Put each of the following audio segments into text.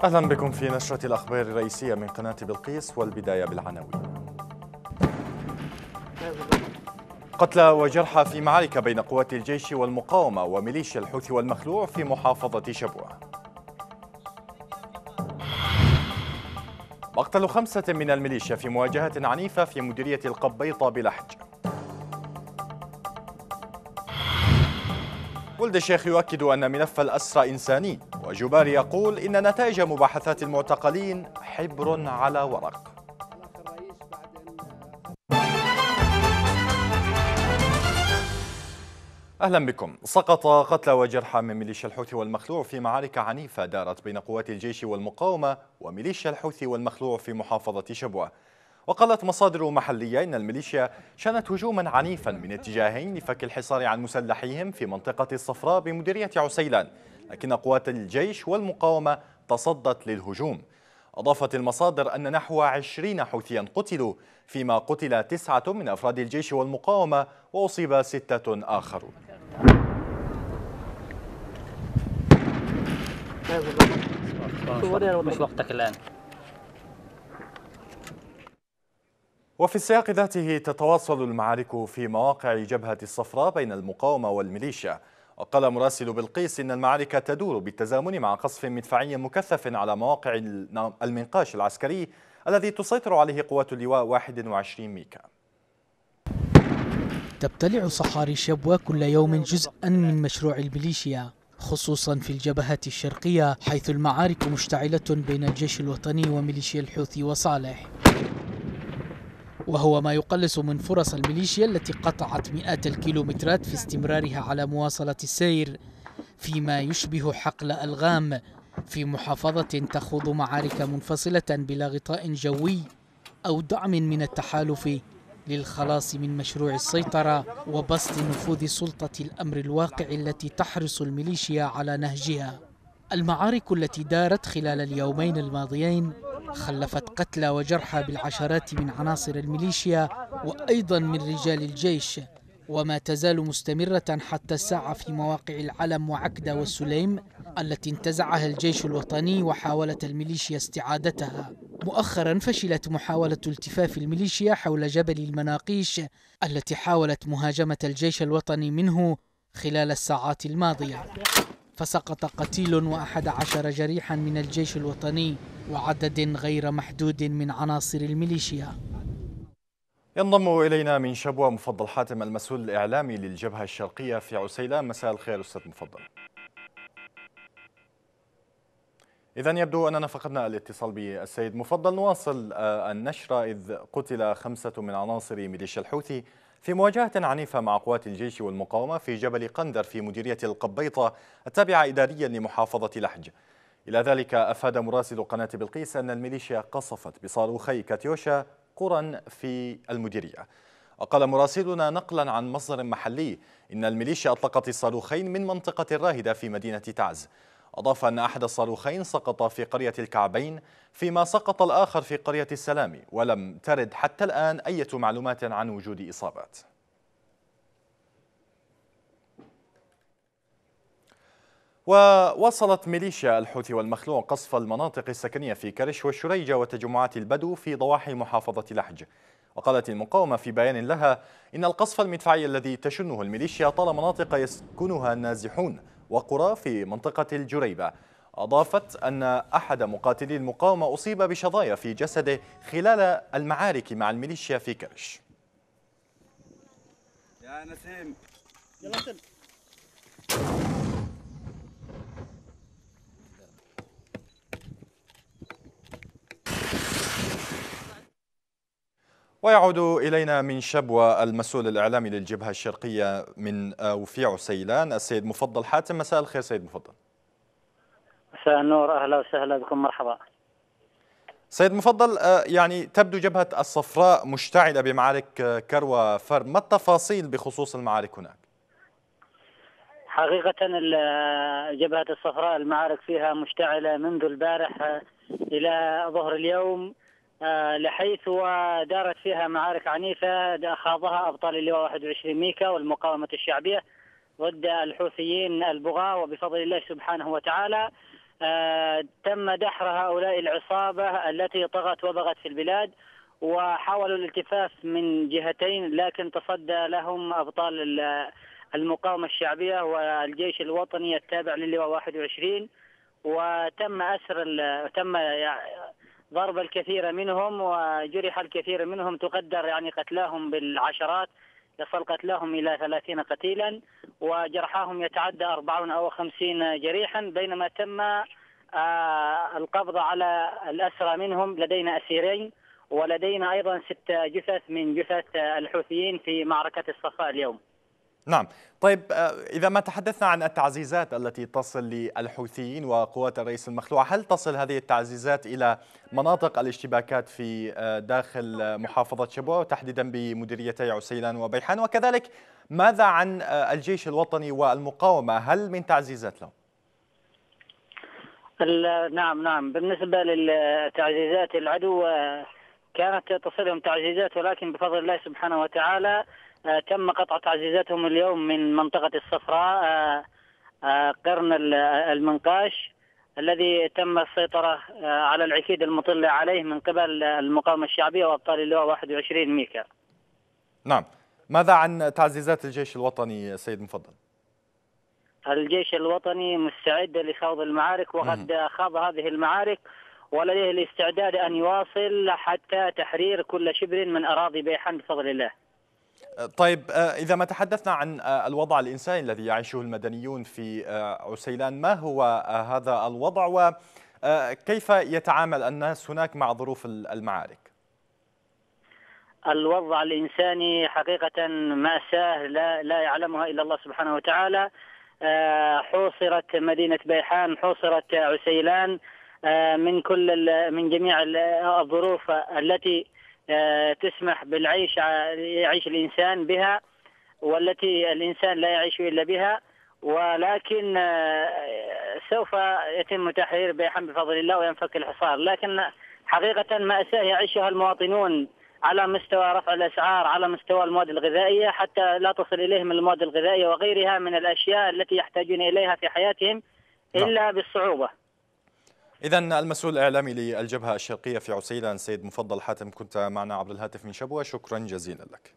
أهلا بكم في نشرة الأخبار الرئيسية من قناة بلقيس، والبداية بالعناوين. قتلى وجرحى في معارك بين قوات الجيش والمقاومة وميليشيا الحوثي والمخلوع في محافظة شبوة. مقتل 5 من الميليشيا في مواجهة عنيفة في مديرية القبيطة بلحج. ولد الشيخ يؤكد أن ملف الأسرى إنساني، وجباري يقول إن نتائج مباحثات المعتقلين حبر على ورق. أهلا بكم. سقط قتلى وجرحى من ميليشيا الحوثي والمخلوع في معارك عنيفة دارت بين قوات الجيش والمقاومة وميليشيا الحوثي والمخلوع في محافظة شبوة. وقالت مصادر محلية إن الميليشيا شنت هجوما عنيفا من اتجاهين لفك الحصار عن مسلحيهم في منطقة الصفراء بمديرية عسيلان، لكن قوات الجيش والمقاومة تصدت للهجوم. أضافت المصادر أن نحو 20 حوثيا قتلوا، فيما قتل 9 من أفراد الجيش والمقاومة وأصيب 6 آخرون. مش وقتك الآن. وفي السياق ذاته تتواصل المعارك في مواقع جبهة الصفراء بين المقاومة والميليشيا. وقال مراسل بلقيس إن المعارك تدور بالتزامن مع قصف مدفعي مكثف على مواقع المنقاش العسكري الذي تسيطر عليه قوات اللواء 21 ميكا. تبتلع صحاري شبوة كل يوم جزءا من مشروع الميليشيا، خصوصا في الجبهات الشرقية، حيث المعارك مشتعلة بين الجيش الوطني وميليشيا الحوثي وصالح، وهو ما يقلص من فرص الميليشيا التي قطعت مئات الكيلومترات في استمرارها على مواصلة السير فيما يشبه حقل ألغام في محافظة تخوض معارك منفصلة بلا غطاء جوي أو دعم من التحالف للخلاص من مشروع السيطرة وبسط نفوذ سلطة الأمر الواقع التي تحرص الميليشيا على نهجها. المعارك التي دارت خلال اليومين الماضيين خلفت قتلى وجرحى بالعشرات من عناصر الميليشيا وأيضا من رجال الجيش، وما تزال مستمرة حتى الساعة في مواقع العلم وعكدة والسليم التي انتزعها الجيش الوطني وحاولت الميليشيا استعادتها. مؤخرا فشلت محاولة التفاف الميليشيا حول جبل المناقيش التي حاولت مهاجمة الجيش الوطني منه خلال الساعات الماضية، فسقط قتيل و11 جريحا من الجيش الوطني وعدد غير محدود من عناصر الميليشيا. ينضم إلينا من شبوة مفضل حاتم، المسؤول الإعلامي للجبهة الشرقية في عسيلان. مساء الخير أستاذ مفضل. إذن يبدو أننا فقدنا الاتصال بالسيد مفضل. نواصل النشرة. إذ قتل 5 من عناصر ميليشيا الحوثي في مواجهة عنيفة مع قوات الجيش والمقاومة في جبل قندر في مديرية القبيطة التابعة إداريا لمحافظة لحج. إلى ذلك أفاد مراسل قناة بلقيس أن الميليشيا قصفت بصاروخي كاتيوشا قرى في المديرية. وقال مراسلنا نقلا عن مصدر محلي إن الميليشيا أطلقت الصاروخين من منطقة الراهدة في مدينة تعز. أضاف أن أحد الصاروخين سقط في قرية الكعبين، فيما سقط الآخر في قرية السلام، ولم ترد حتى الآن أي معلومات عن وجود إصابات. وواصلت ميليشيا الحوثي والمخلوع قصف المناطق السكنية في كرش والشريجة وتجمعات البدو في ضواحي محافظة لحج. وقالت المقاومة في بيان لها إن القصف المدفعي الذي تشنه الميليشيا طال مناطق يسكنها النازحون وقرى في منطقة الجريبة. أضافت أن أحد مقاتلي المقاومة أصيب بشظايا في جسده خلال المعارك مع الميليشيا في كرش. يا نسيم ويعود إلينا من شبوة المسؤول الإعلامي للجبهة الشرقية من وفي عسيلان السيد مفضل حاتم. مساء الخير سيد مفضل. مساء النور، أهلا وسهلا بكم، مرحبا. سيد مفضل، يعني تبدو جبهة الصفراء مشتعلة بمعارك كروة فر، ما التفاصيل بخصوص المعارك هناك؟ حقيقة جبهة الصفراء المعارك فيها مشتعلة منذ البارح إلى ظهر اليوم، لحيث ودارت فيها معارك عنيفة خاضها أبطال اللواء 21 ميكا والمقاومة الشعبية ضد الحوثيين البغاة، وبفضل الله سبحانه وتعالى تم دحر هؤلاء العصابة التي طغت وبغت في البلاد، وحاولوا الالتفاف من جهتين، لكن تصدى لهم أبطال المقاومة الشعبية والجيش الوطني التابع للواء 21، وتم تم ضرب الكثير منهم وجرح الكثير منهم، تقدر يعني قتلاهم بالعشرات، يصل قتلاهم إلى 30 قتيلا وجرحاهم يتعدى 40 أو 50 جريحا، بينما تم القبض على الأسرى منهم. لدينا أسيرين ولدينا أيضا 6 جثث من جثث الحوثيين في معركة الصفاء اليوم. نعم. طيب، إذا ما تحدثنا عن التعزيزات التي تصل للحوثيين وقوات الرئيس المخلوع، هل تصل هذه التعزيزات إلى مناطق الاشتباكات في داخل محافظة شبوة وتحديدا بمديريتي عسيلان وبيحان؟ وكذلك ماذا عن الجيش الوطني والمقاومة، هل من تعزيزات لهم؟ نعم، بالنسبة للتعزيزات العدو كانت تصلهم تعزيزات، ولكن بفضل الله سبحانه وتعالى تم قطع تعزيزاتهم اليوم من منطقة الصفراء، قرن المنقاش الذي تم السيطرة على العكيد المطل عليه من قبل المقاومة الشعبية وأبطال اللواء 21 ميكا. نعم. ماذا عن تعزيزات الجيش الوطني سيد مفضل؟ الجيش الوطني مستعد لخوض المعارك، وقد خاض هذه المعارك ولديه الاستعداد أن يواصل حتى تحرير كل شبر من أراضي بيحان بفضل الله. طيب، إذا ما تحدثنا عن الوضع الإنساني الذي يعيشه المدنيون في عسيلان، ما هو هذا الوضع وكيف يتعامل الناس هناك مع ظروف المعارك؟ الوضع الإنساني حقيقة مأساة لا يعلمها إلا الله سبحانه وتعالى. حوصرت مدينة بيحان، حوصرت عسيلان من جميع الظروف التي تسمح بالعيش، يعيش الإنسان بها، والتي الإنسان لا يعيش إلا بها. ولكن سوف يتم تحرير بيحان بفضل الله وينفك الحصار، لكن حقيقة مأساة يعيشها المواطنون على مستوى رفع الأسعار، على مستوى المواد الغذائية، حتى لا تصل إليهم المواد الغذائية وغيرها من الأشياء التي يحتاجون إليها في حياتهم إلا بالصعوبة. إذن المسؤول الإعلامي للجبهة الشرقية في عسيلان سيد مفضل حاتم، كنت معنا عبر الهاتف من شبوة، شكرا جزيلا لك.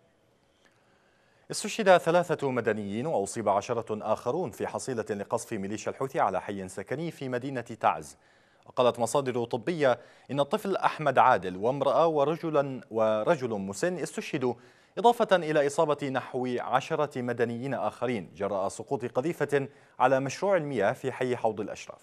استشهد 3 مدنيين وأصيب 10 آخرون في حصيلة لقصف ميليشيا الحوثي على حي سكني في مدينة تعز. وقالت مصادر طبية إن الطفل أحمد عادل وامرأة ورجل مسن استشهدوا، إضافة إلى إصابة نحو 10 مدنيين آخرين جراء سقوط قذيفة على مشروع المياه في حي حوض الأشراف.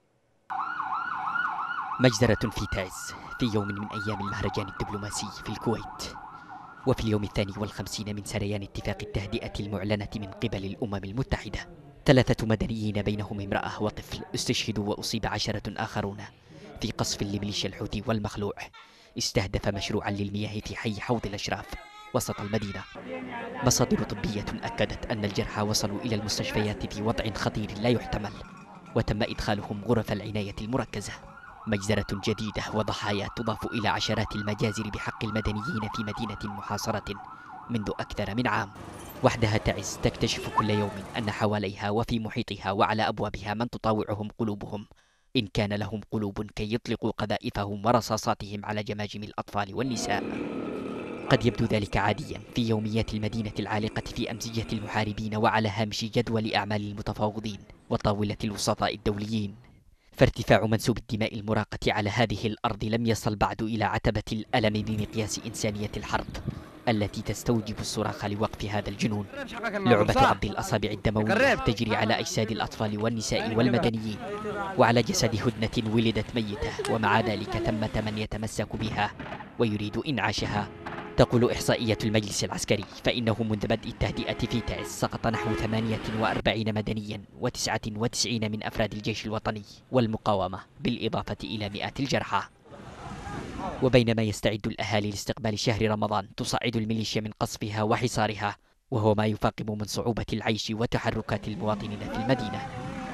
مجزرة في تعز في يوم من أيام المهرجان الدبلوماسي في الكويت، وفي اليوم 52 من سريان اتفاق التهدئة المعلنة من قبل الأمم المتحدة. 3 مدنيين بينهم امرأة وطفل استشهدوا، وأصيب 10 آخرون في قصف لميليشيا الحوثي والمخلوع استهدف مشروعا للمياه في حي حوض الأشراف وسط المدينة. مصادر طبية أكدت أن الجرحى وصلوا إلى المستشفيات في وضع خطير لا يحتمل، وتم إدخالهم غرف العناية المركزة. مجزرة جديدة وضحايا تضاف إلى عشرات المجازر بحق المدنيين في مدينة محاصرة منذ أكثر من عام. وحدها تعز تكتشف كل يوم أن حواليها وفي محيطها وعلى أبوابها من تطاوعهم قلوبهم، إن كان لهم قلوب، كي يطلقوا قذائفهم ورصاصاتهم على جماجم الأطفال والنساء. قد يبدو ذلك عاديا في يوميات المدينة العالقة في أمزجة المحاربين وعلى هامش جدول أعمال المتفاوضين وطاولة الوسطاء الدوليين، فارتفاع منسوب الدماء المراقة على هذه الأرض لم يصل بعد إلى عتبة الألم بمقياس إنسانية الحرب التي تستوجب الصراخ لوقف هذا الجنون. لعبة عض الأصابع الدموية تجري على أجساد الأطفال والنساء والمدنيين، وعلى جسد هدنة ولدت ميتة، ومع ذلك ثمة من يتمسك بها ويريد إنعاشها. تقول إحصائية المجلس العسكري فإنه منذ بدء التهدئة في تعز سقط نحو 48 مدنيا و99 من أفراد الجيش الوطني والمقاومة، بالإضافة إلى مئات الجرحى. وبينما يستعد الأهالي لاستقبال شهر رمضان، تصعد الميليشيا من قصفها وحصارها، وهو ما يفاقم من صعوبة العيش وتحركات المواطنين في المدينة.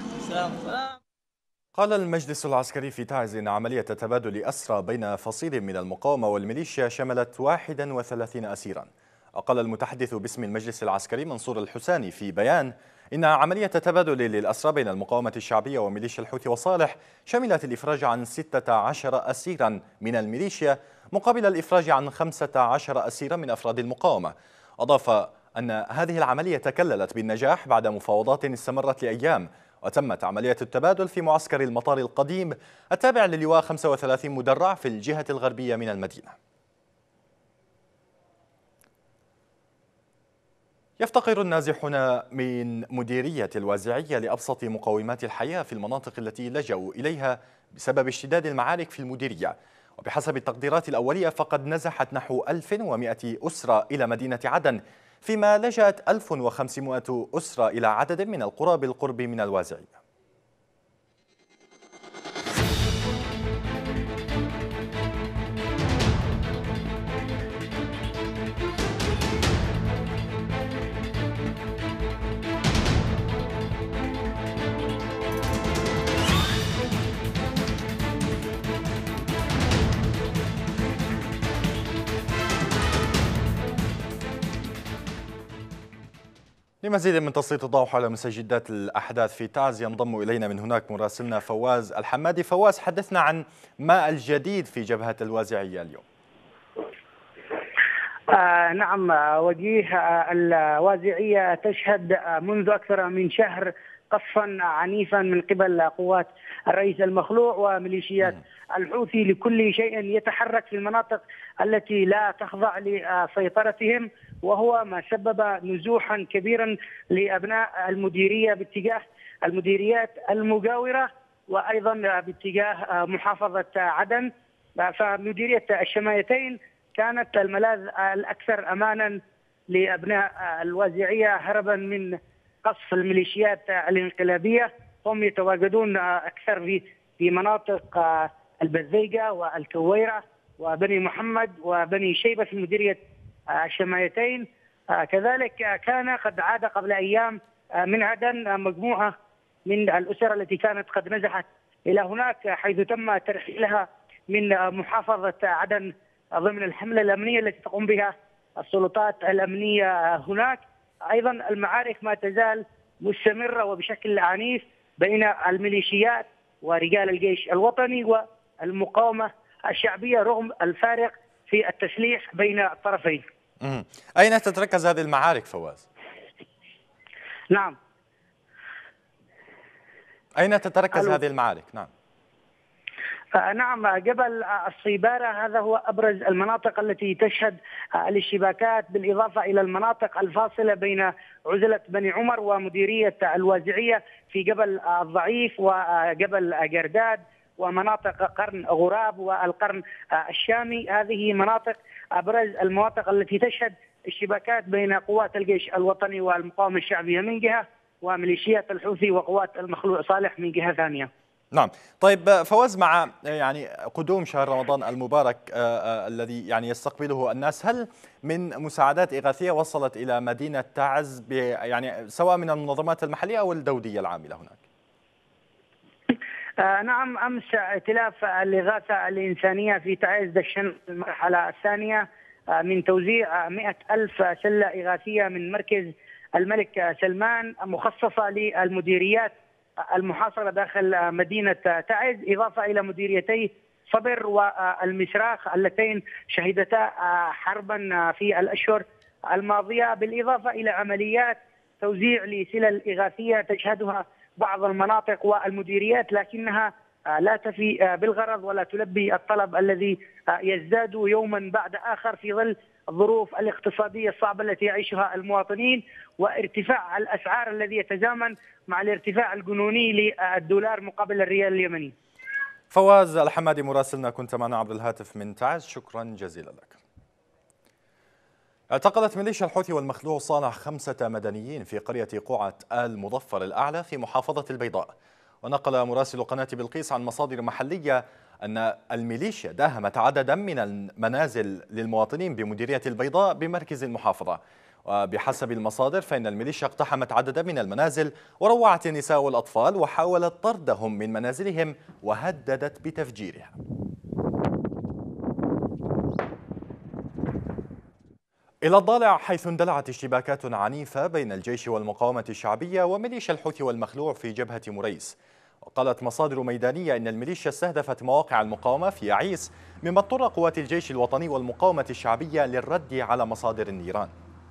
قال المجلس العسكري في تعز إن عملية تبادل أسرى بين فصيل من المقاومة والميليشيا شملت 31 أسيرا. قال المتحدث باسم المجلس العسكري منصور الحساني في بيان إن عملية تبادل للأسرى بين المقاومة الشعبية وميليشيا الحوثي وصالح شملت الإفراج عن 16 أسيرا من الميليشيا مقابل الإفراج عن 15 أسيرا من أفراد المقاومة. أضاف أن هذه العملية تكللت بالنجاح بعد مفاوضات استمرت لأيام، وتمت عملية التبادل في معسكر المطار القديم التابع للواء 35 مدرع في الجهة الغربية من المدينة. يفتقر النازحون من مديرية الوازعية لأبسط مقومات الحياة في المناطق التي لجأوا إليها بسبب اشتداد المعارك في المديرية، وبحسب التقديرات الأولية فقد نزحت نحو 1100 أسرة إلى مدينة عدن، فيما لجأت 1500 أسرة إلى عدد من القرى بالقرب من الوازعية. لمزيد من تسليط الضوء حول مستجدات الأحداث في تعز ينضم إلينا من هناك مراسلنا فواز الحمادي. فواز، حدثنا عن ما الجديد في جبهة الوازعية اليوم. نعم وجيه، الوازعية تشهد منذ أكثر من شهر قصفا عنيفا من قبل قوات الرئيس المخلوع وميليشيات الحوثي لكل شيء يتحرك في المناطق التي لا تخضع لسيطرتهم، وهو ما سبب نزوحا كبيرا لأبناء المديرية باتجاه المديريات المجاورة وأيضا باتجاه محافظة عدن. فمديرية الشمايتين كانت الملاذ الأكثر أمانا لأبناء الوازعية هربا من قصف الميليشيات الانقلابية. هم يتواجدون أكثر في مناطق البزيقة والكويرة وبني محمد وبني شيبة في مديرية الشمايتين. كذلك كان قد عاد قبل أيام من عدن مجموعة من الأسر التي كانت قد نزحت إلى هناك، حيث تم ترحيلها من محافظة عدن ضمن الحملة الأمنية التي تقوم بها السلطات الأمنية هناك. أيضا المعارك ما تزال مستمرة وبشكل عنيف بين الميليشيات ورجال الجيش الوطني والمقاومة الشعبية رغم الفارق في التسليح بين الطرفين. أين تتركز هذه المعارك فواز؟ نعم، أين تتركز هذه المعارك؟ نعم. نعم، جبل الصيبارة هذا هو أبرز المناطق التي تشهد الاشتباكات، بالإضافة إلى المناطق الفاصلة بين عزلة بني عمر ومديرية الوازعية في جبل الضعيف وجبل جرداد ومناطق قرن غراب والقرن الشامي. هذه مناطق أبرز المناطق التي تشهد اشتباكات بين قوات الجيش الوطني والمقاومة الشعبية من جهة وميليشيات الحوثي وقوات المخلوع صالح من جهة ثانية. نعم. طيب فواز، مع قدوم شهر رمضان المبارك الذي يستقبله الناس، هل من مساعدات إغاثية وصلت إلى مدينة تعز سواء من المنظمات المحلية أو الدولية العاملة هناك؟ نعم، أمس ائتلاف الإغاثة الإنسانية في تعز دشن المرحلة الثانية من توزيع 100,000 سلة إغاثية من مركز الملك سلمان مخصصة للمديريات المحاصرة داخل مدينة تعز، إضافة إلى مديريتي صبر والمسراخ اللتين شهدتا حربا في الأشهر الماضية، بالإضافة إلى عمليات توزيع لسلل إغاثية تشهدها بعض المناطق والمديريات، لكنها لا تفي بالغرض ولا تلبي الطلب الذي يزداد يوما بعد آخر في ظل الظروف الاقتصادية الصعبة التي يعيشها المواطنين وارتفاع الأسعار الذي يتزامن مع الارتفاع الجنوني للدولار مقابل الريال اليمني. فواز الحمادي مراسلنا كنت معنا عبر الهاتف من تعز، شكرا جزيلا لك. اعتقلت ميليشيا الحوثي والمخلوع صالح 5 مدنيين في قرية قوعة آل مظفر الأعلى في محافظة البيضاء. ونقل مراسل قناة بلقيس عن مصادر محلية أن الميليشيا داهمت عددا من المنازل للمواطنين بمديرية البيضاء بمركز المحافظة. وبحسب المصادر فإن الميليشيا اقتحمت عددا من المنازل وروعت النساء والأطفال وحاولت طردهم من منازلهم وهددت بتفجيرها. إلى الضالع، حيث اندلعت اشتباكات عنيفة بين الجيش والمقاومة الشعبية وميليشيا الحوثي والمخلوع في جبهة مريس. وقالت مصادر ميدانية إن الميليشيا استهدفت مواقع المقاومة في يعيس، مما اضطر قوات الجيش الوطني والمقاومة الشعبية للرد على مصادر النيران.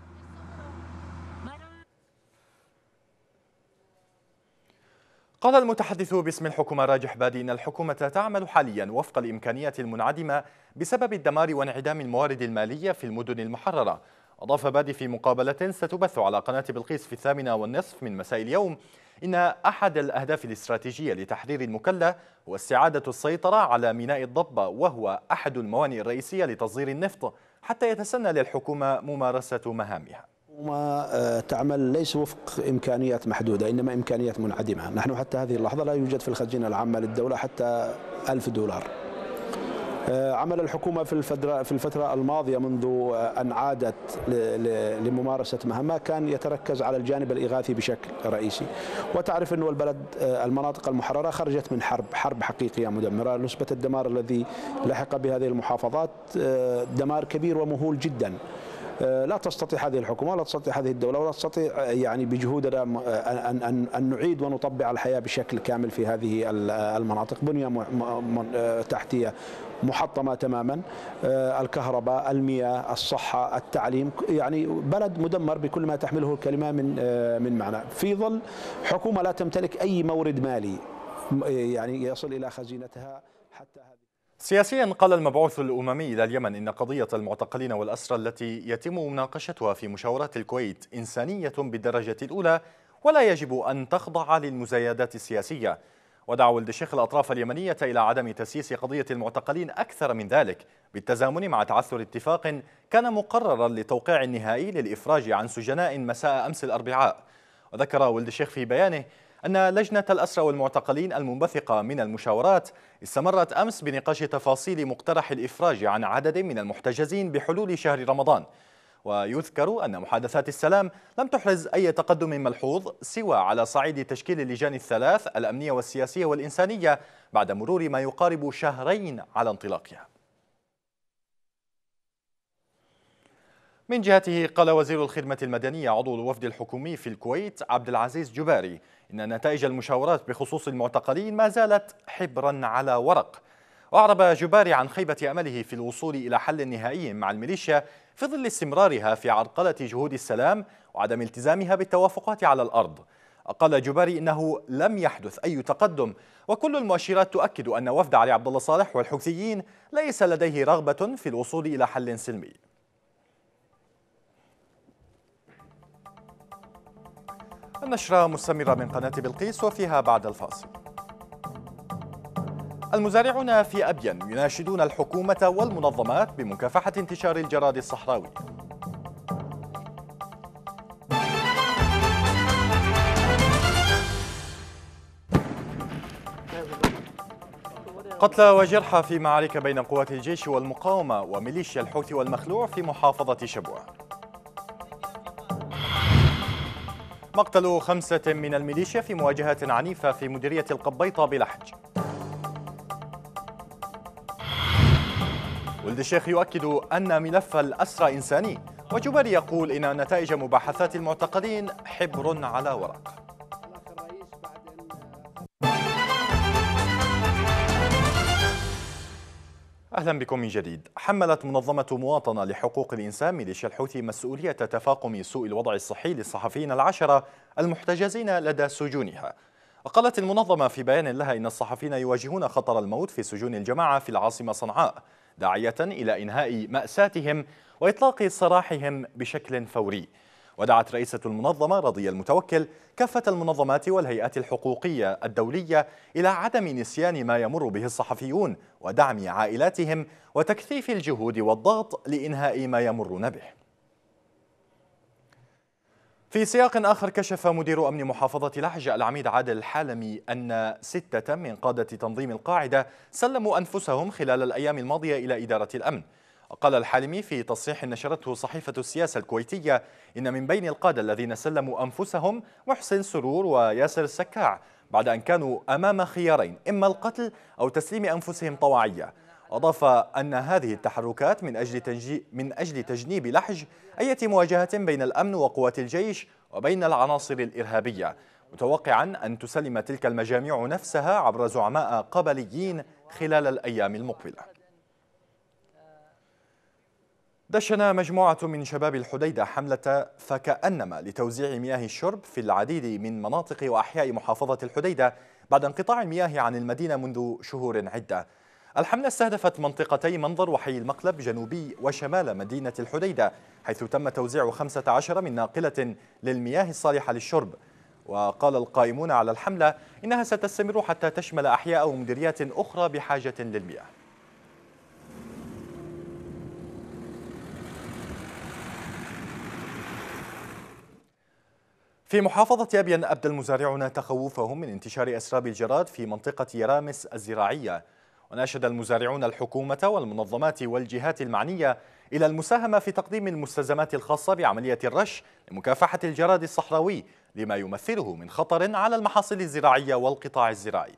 قال المتحدث باسم الحكومة راجح بادي إن الحكومة تعمل حاليا وفق الإمكانيات المنعدمة بسبب الدمار وانعدام الموارد المالية في المدن المحررة. أضاف بادي في مقابلة ستبث على قناة بلقيس في 8:30 من مساء اليوم إن أحد الأهداف الاستراتيجية لتحرير المكلا هو استعادة السيطرة على ميناء الضبة، وهو أحد الموانئ الرئيسية لتصدير النفط، حتى يتسنى للحكومة ممارسة مهامها. وما تعمل ليس وفق إمكانيات محدودة، إنما إمكانيات منعدمة. نحن حتى هذه اللحظة لا يوجد في الخزينة العامة للدولة حتى $1000. عمل الحكومة في الفترة الماضية منذ أن عادت لممارسة مهامها كان يتركز على الجانب الإغاثي بشكل رئيسي. وتعرف أن البلد المناطق المحررة خرجت من حرب حقيقية مدمرة. نسبة الدمار الذي لحق بهذه المحافظات دمار كبير ومهول جدا. لا تستطيع هذه الحكومة ولا تستطيع هذه الدولة ولا تستطيع يعني بجهودنا أن نعيد ونطبع الحياة بشكل كامل في هذه المناطق. بنية تحتية محطمة تماما، الكهرباء، المياه، الصحة، التعليم، يعني بلد مدمر بكل ما تحمله الكلمة من معنى، في ظل حكومة لا تمتلك أي مورد مالي يعني يصل إلى خزينتها حتى هذه. سياسيا، قال المبعوث الأممي إلى اليمن إن قضية المعتقلين والأسرى التي يتم مناقشتها في مشاورات الكويت إنسانية بالدرجة الأولى ولا يجب أن تخضع للمزايدات السياسية. ودعا ولد الشيخ الأطراف اليمنية إلى عدم تسييس قضية المعتقلين أكثر من ذلك، بالتزامن مع تعثر اتفاق كان مقررا للتوقيع النهائي للإفراج عن سجناء مساء أمس الأربعاء. وذكر ولد الشيخ في بيانه أن لجنة الأسرى والمعتقلين المنبثقة من المشاورات استمرت أمس بنقاش تفاصيل مقترح الإفراج عن عدد من المحتجزين بحلول شهر رمضان. ويذكر أن محادثات السلام لم تحرز أي تقدم ملحوظ سوى على صعيد تشكيل اللجان الثلاث الأمنية والسياسية والإنسانية بعد مرور ما يقارب شهرين على انطلاقها. من جهته، قال وزير الخدمة المدنية عضو الوفد الحكومي في الكويت عبد العزيز جباري إن نتائج المشاورات بخصوص المعتقلين ما زالت حبرا على ورق. وأعرب جباري عن خيبة أمله في الوصول إلى حل نهائي مع الميليشيا في ظل استمرارها في عرقلة جهود السلام وعدم التزامها بالتوافقات على الأرض. قال جباري إنه لم يحدث أي تقدم، وكل المؤشرات تؤكد أن وفد علي عبد الله صالح والحوثيين ليس لديه رغبة في الوصول إلى حل سلمي. النشرة مستمرة من قناة بلقيس وفيها بعد الفاصل. المزارعون في أبين يناشدون الحكومة والمنظمات بمكافحة انتشار الجراد الصحراوي. قتلى وجرحى في معارك بين قوات الجيش والمقاومة وميليشيا الحوثي والمخلوع في محافظة شبوة. مقتل 5 من الميليشيا في مواجهات عنيفة في مديرية القبيطة بلحج. ولد الشيخ يؤكد أن ملف الأسرى إنساني، وجباري يقول إن نتائج مباحثات المعتقلين حبر على ورق. أهلا بكم من جديد. حملت منظمة مواطنة لحقوق الإنسان ميليشيا الحوثي مسؤولية تفاقم سوء الوضع الصحي للصحفيين ال10 المحتجزين لدى سجونها. وقالت المنظمة في بيان لها إن الصحفيين يواجهون خطر الموت في سجون الجماعة في العاصمة صنعاء، داعية إلى إنهاء مأساتهم وإطلاق سراحهم بشكل فوري. ودعت رئيسة المنظمة رضية المتوكل كافة المنظمات والهيئات الحقوقية الدولية إلى عدم نسيان ما يمر به الصحفيون ودعم عائلاتهم وتكثيف الجهود والضغط لإنهاء ما يمرون به. في سياق آخر، كشف مدير أمن محافظة لحج العميد عادل الحالمي أن 6 من قادة تنظيم القاعدة سلموا أنفسهم خلال الأيام الماضية إلى إدارة الأمن. قال الحالمي في تصريح نشرته صحيفة السياسة الكويتية إن من بين القادة الذين سلموا أنفسهم محسن سرور وياسر السكاع، بعد أن كانوا أمام خيارين: إما القتل أو تسليم أنفسهم طواعية. أضاف أن هذه التحركات من أجل تجنيب لحج أي مواجهة بين الأمن وقوات الجيش وبين العناصر الإرهابية، متوقعا أن تسلم تلك المجاميع نفسها عبر زعماء قبليين خلال الأيام المقبلة. دشن مجموعة من شباب الحديدة حملة فكأنما لتوزيع مياه الشرب في العديد من مناطق وأحياء محافظة الحديدة بعد انقطاع المياه عن المدينة منذ شهور عدة. الحملة استهدفت منطقتي منظر وحي المقلب جنوبي وشمال مدينة الحديدة، حيث تم توزيع 15 من ناقلة للمياه الصالحة للشرب. وقال القائمون على الحملة إنها ستستمر حتى تشمل أحياء ومديريات أخرى بحاجة للمياه. في محافظة أبين أبدى المزارعون تخوفهم من انتشار أسراب الجراد في منطقة يرامس الزراعية، وناشد المزارعون الحكومة والمنظمات والجهات المعنية إلى المساهمة في تقديم المستلزمات الخاصة بعملية الرش لمكافحة الجراد الصحراوي لما يمثله من خطر على المحاصيل الزراعية والقطاع الزراعي.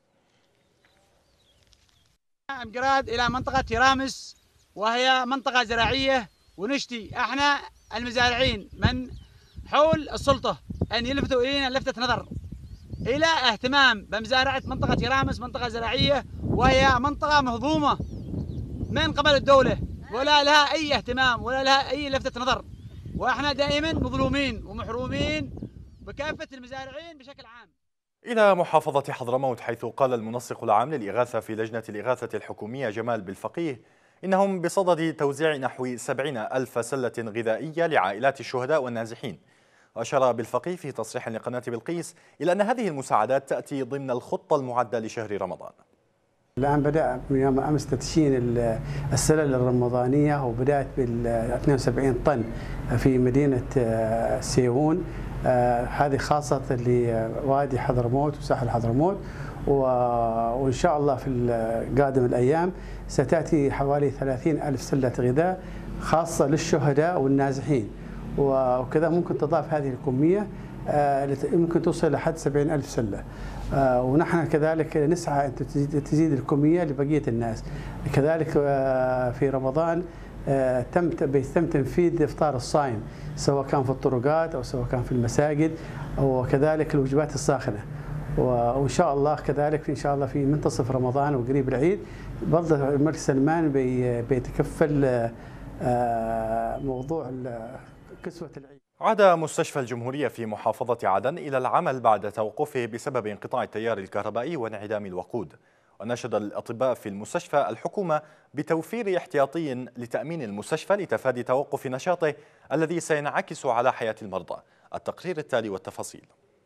الجراد إلى منطقة يرامس وهي منطقة زراعية، ونشتي احنا المزارعين من حول السلطة أن يلفتوا إلينا لفتة نظر إلى اهتمام بمزارعة منطقة يرامس، منطقة زراعية وهي منطقة مهضومة من قبل الدولة ولا لها أي اهتمام ولا لها أي لفتة نظر، وإحنا دائما مظلومين ومحرومين بكافة المزارعين بشكل عام. إلى محافظة حضرموت، حيث قال المنسق العام للإغاثة في لجنة الإغاثة الحكومية جمال بالفقيه إنهم بصدد توزيع نحو 70,000 سلة غذائية لعائلات الشهداء والنازحين. وأشار بالفقيه في تصريح لقناة بلقيس إلى أن هذه المساعدات تأتي ضمن الخطة المعدة لشهر رمضان. الآن بدأ من يوم أمس تدشين السلل الرمضانية، وبدأت بال 72 طن في مدينة سيئون، هذه خاصة لوادي حضرموت وساحل حضرموت، وإن شاء الله في قادم الأيام ستأتي حوالي 30,000 سلة غذاء خاصة للشهداء والنازحين، وكذا ممكن تضاف هذه الكمية ممكن توصل لحد 70,000 سلة. ونحن كذلك نسعى أن تزيد الكمية لبقية الناس. كذلك في رمضان تم تنفيذ إفطار الصائم، سواء كان في الطرقات أو سواء كان في المساجد، وكذلك الوجبات الساخنة. وإن شاء الله كذلك إن شاء الله في منتصف رمضان وقريب العيد برضه الملك سلمان بيتكفل موضوع كسوة العيد. عاد مستشفى الجمهورية في محافظة عدن إلى العمل بعد توقفه بسبب انقطاع التيار الكهربائي وانعدام الوقود. وناشد الأطباء في المستشفى الحكومة بتوفير احتياطي لتأمين المستشفى لتفادي توقف نشاطه الذي سينعكس على حياة المرضى. التقرير التالي والتفاصيل.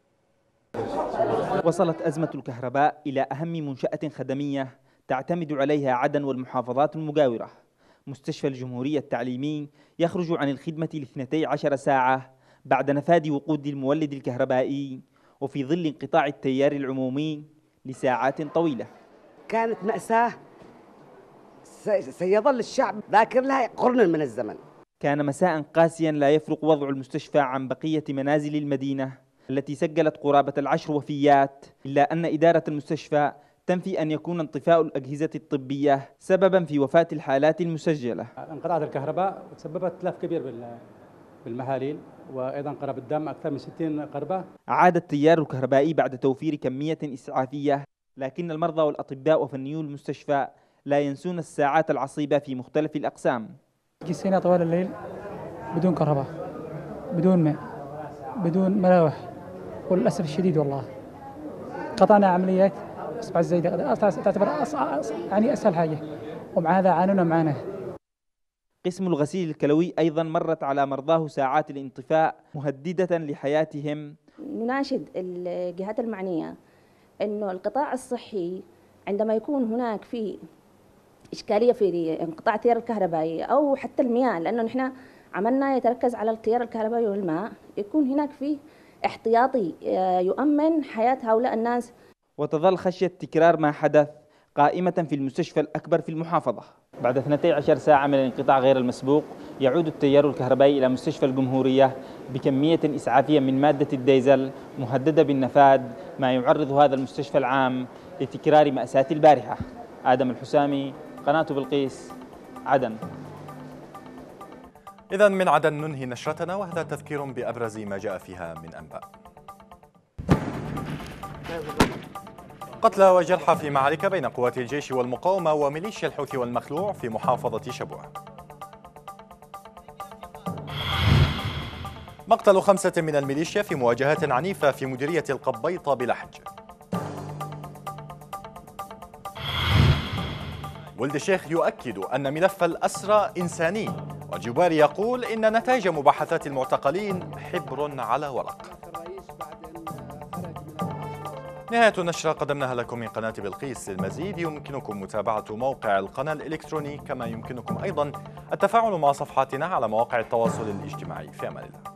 وصلت أزمة الكهرباء إلى أهم منشأة خدمية تعتمد عليها عدن والمحافظات المجاورة. مستشفى الجمهورية التعليمي يخرج عن الخدمة ل12 ساعة بعد نفاذ وقود المولد الكهربائي وفي ظل انقطاع التيار العمومي لساعات طويلة. كانت مأساة سيظل الشعب ذاكر لها قرنا من الزمن. كان مساء قاسيا لا يفرق وضع المستشفى عن بقية منازل المدينة التي سجلت قرابة 10 وفيات، إلا أن إدارة المستشفى تنفي أن يكون انطفاء الأجهزة الطبية سببا في وفاة الحالات المسجلة. انقطاعات الكهرباء سببت تلف كبير بالمهاليل، وأيضا قرب الدم أكثر من 60 قربة. عاد التيار الكهربائي بعد توفير كمية إسعافية، لكن المرضى والأطباء وفنيو المستشفى لا ينسون الساعات العصيبة في مختلف الأقسام. جلسنا طوال الليل بدون كهرباء، بدون ماء، بدون مراوح، وللأسف الشديد والله قطعنا عمليات أصبح الزايدة تعتبر يعني أسهل حاجة، ومع هذا عانونا معنا. قسم الغسيل الكلوي أيضا مرت على مرضاه ساعات الانطفاء مهددة لحياتهم. نناشد الجهات المعنية أنه القطاع الصحي عندما يكون هناك في إشكالية في انقطاع التيار الكهربائي أو حتى المياه، لأنه نحن عملنا يتركز على التيار الكهربائي والماء، يكون هناك في احتياطي يؤمن حياة هؤلاء الناس. وتظل خشية تكرار ما حدث قائمة في المستشفى الأكبر في المحافظة. بعد 12 ساعة من الانقطاع غير المسبوق يعود التيار الكهربائي إلى مستشفى الجمهورية بكمية إسعافية من مادة الديزل مهددة بالنفاذ، ما يعرض هذا المستشفى العام لتكرار مأساة البارحة. آدم الحسامي، قناة بلقيس، عدن. إذن من عدن ننهي نشرتنا، وهذا تذكير بأبرز ما جاء فيها من أنباء. قتلى وجرحى في معركة بين قوات الجيش والمقاومة وميليشيا الحوثي والمخلوع في محافظة شبوة. مقتل 5 من الميليشيا في مواجهات عنيفة في مديرية القبيطة بلحج. ولد الشيخ يؤكد أن ملف الأسرى إنساني، وجباري يقول إن نتائج مباحثات المعتقلين حبر على ورق. نهاية النشرة قدمناها لكم من قناة بلقيس. للمزيد يمكنكم متابعة موقع القناة الإلكتروني، كما يمكنكم أيضا التفاعل مع صفحاتنا على مواقع التواصل الاجتماعي. في أمان الله.